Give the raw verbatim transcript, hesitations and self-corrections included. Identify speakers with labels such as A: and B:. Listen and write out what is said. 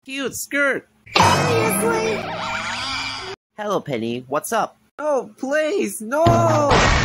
A: Cute skirt!
B: Seriously?
A: Hello, Penny. What's up?
C: Oh, please, no!